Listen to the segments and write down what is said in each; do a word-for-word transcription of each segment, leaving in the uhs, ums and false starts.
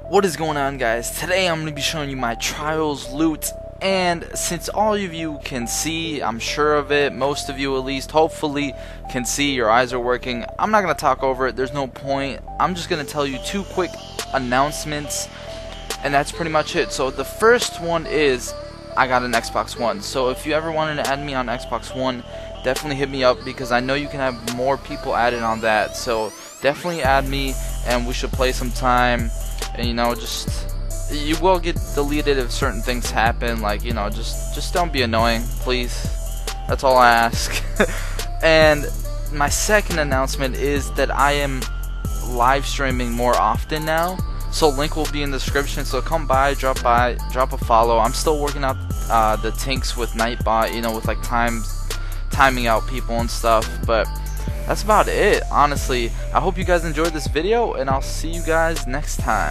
What is going on, guys? Today I'm going to be showing you my trials loot, and since all of you can see, I'm sure of it, most of you at least hopefully can see, your eyes are working, I'm not going to talk over it, there's no point. I'm just going to tell you two quick announcements, and that's pretty much it. So the first one is I got an Xbox One, so if you ever wanted to add me on Xbox One, definitely hit me up, because I know you can have more people added on that. So definitely add me and we should play some time. And you know, just you will get deleted if certain things happen, like, you know, just just don't be annoying, please. That's all I ask. And my second announcement is that I am live streaming more often now, so link will be in the description, so come by, drop by, drop a follow. I'm still working out uh, the tinks with Nightbot, you know, with like times timing out people and stuff, but that's about it, honestly. I hope you guys enjoyed this video, and I'll see you guys next time.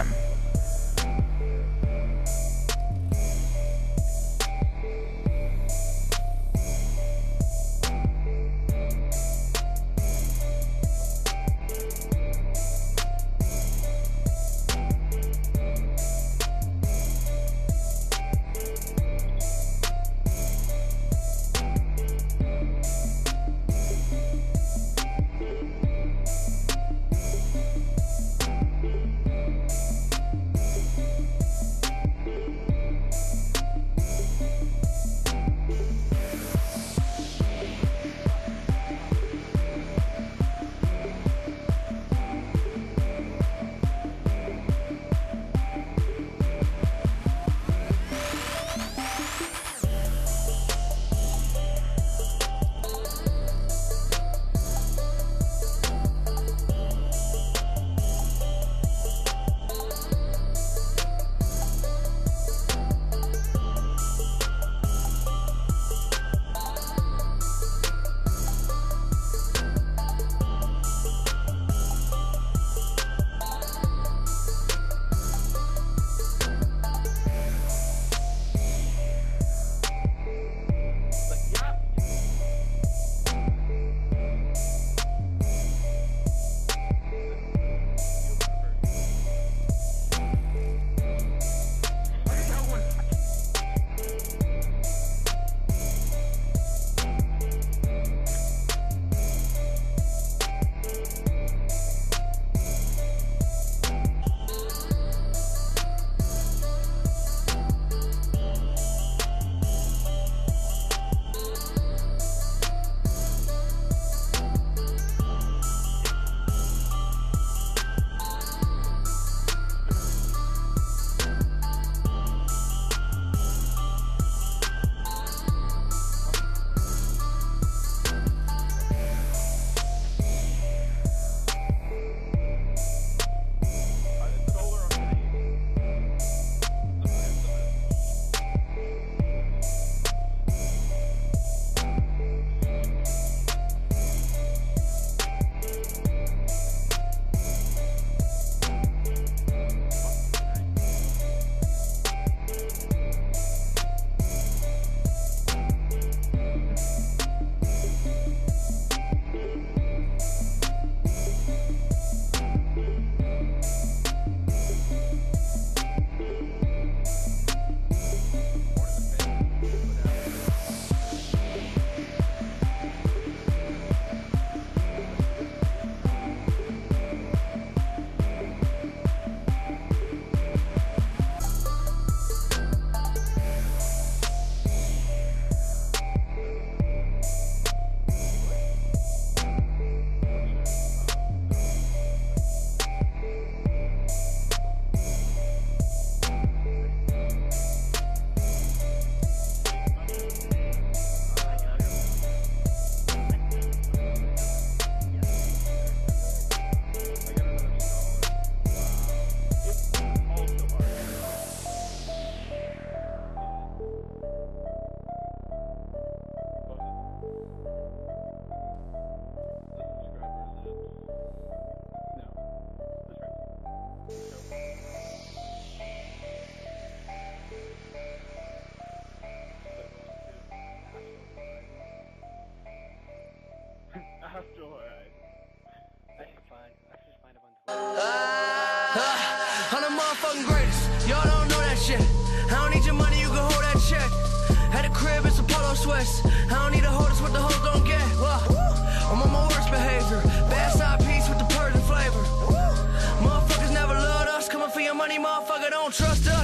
motherfucking greatest. Y'all don't know that shit. I don't need your money, you can hold that check. At the crib, it's a polo sweats. I don't need to hold us what the hoes don't get. What? I'm on my worst behavior. Bad side piece with the Persian flavor. Motherfuckers never loved us. Coming for your money, motherfucker, don't trust us.